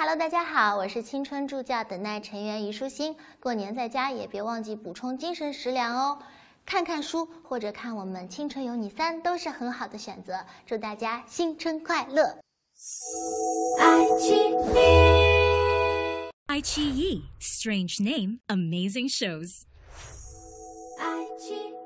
Hello， 大家好，我是青春助教等待成员虞书欣。过年在家也别忘记补充精神食粮哦。看看书或者看我们《青春有你3》都是很好的选择。祝大家新春快乐！ 爱奇艺 Strange name, amazing shows. 爱奇艺